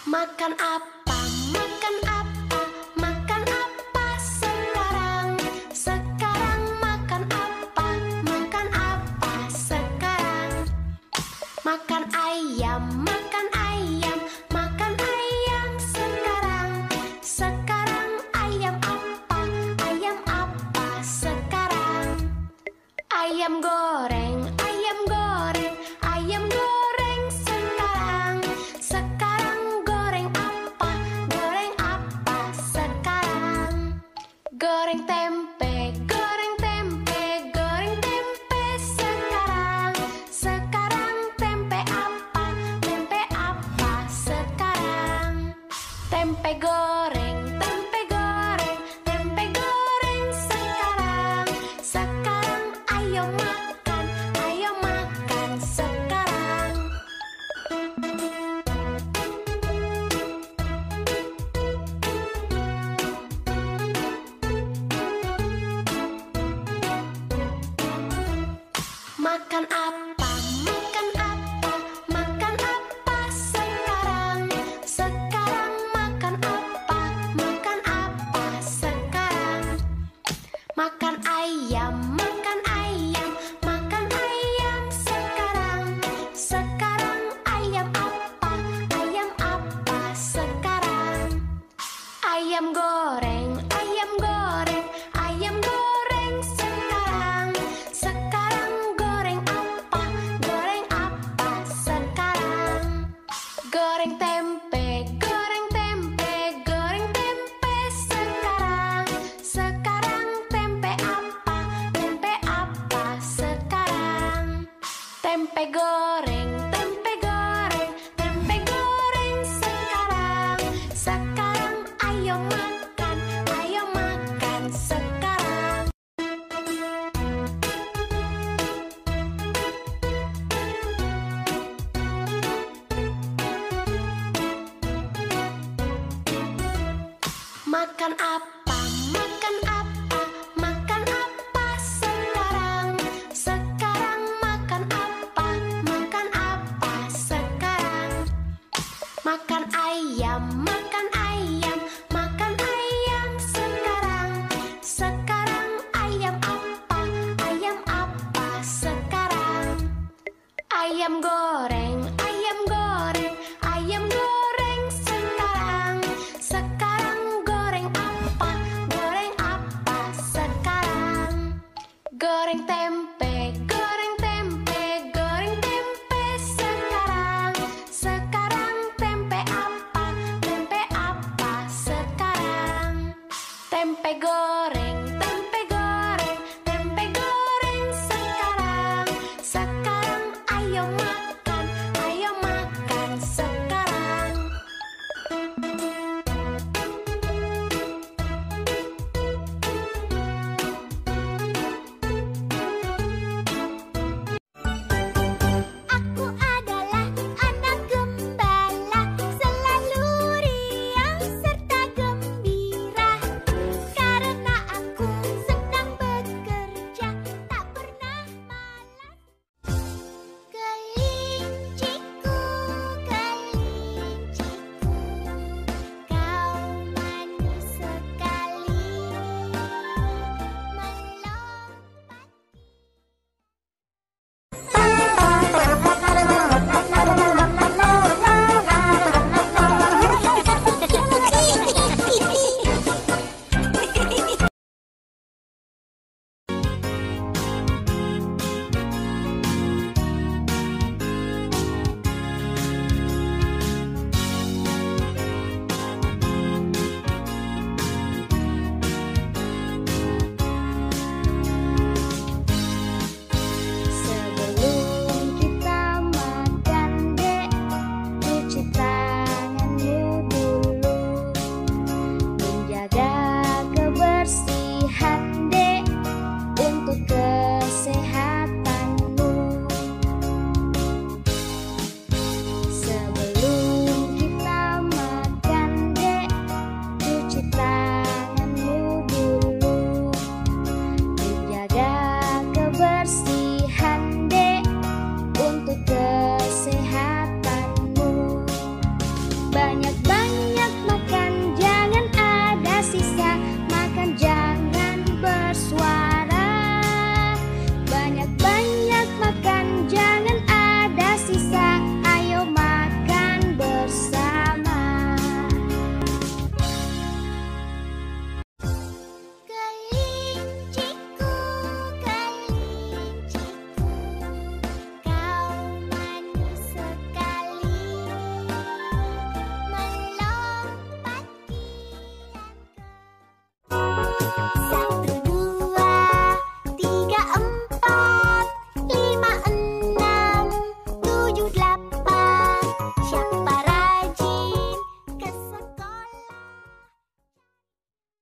Makan apa? Makan apa? Makan apa sekarang? Sekarang makan apa? Makan apa sekarang? Makan ayam, makan ayam, makan ayam sekarang. Sekarang ayam apa? Ayam apa sekarang? Ayam goreng, ayam goreng, ayam goreng sekarang. Sekarang goreng apa? Goreng apa sekarang? Goreng tempe, goreng tempe, goreng tempe sekarang. Sekarang tempe apa? Tempe apa sekarang? Tempe goreng, tempe goreng, tempe goreng sekarang. Sekarang ayo makan sekarang. Makan apa? Makan apa? Makan apa sekarang? Sekarang makan apa? Makan apa sekarang? Makan ayam, makan ayam, makan ayam sekarang. Sekarang ayam apa? Ayam apa sekarang? Ayam goreng, ayam goreng, ayam goreng sekarang. Sekarang goreng apa? Goreng apa sekarang? Goreng tempe, goreng tempe, goreng tempe sekarang. Sekarang tempe apa? Tempe apa sekarang? Tempe goreng, tempe goreng, tempe goreng sekarang. Sekarang ayo makan sekarang. Makan apa? Makan apa? Makan apa sekarang? Sekarang makan apa? Makan apa sekarang? Makan ayam, makan ayam, makan ayam sekarang. Sekarang ayam apa? Ayam apa sekarang? Ayam goreng, ayam goreng, ayam goreng sekarang. Sekarang goreng apa? Goreng apa sekarang? Goreng tempe, goreng tempe, goreng tempe sekarang. Sekarang tempe apa? Tempe apa sekarang? Tempe goreng, tempe goreng, tempe goreng sekarang. Sekarang ayo makan sekarang.